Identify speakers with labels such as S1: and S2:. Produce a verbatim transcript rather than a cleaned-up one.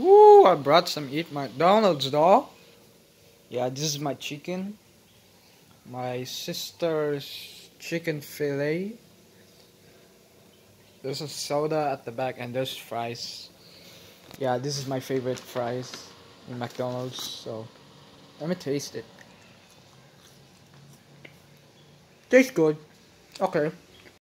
S1: Woo! I brought some eat McDonald's, though. Yeah, this is my chicken. My sister's chicken fillet. There's a soda at the back and there's fries. Yeah, this is my favorite fries in McDonald's. So let me taste it. Tastes good. Okay.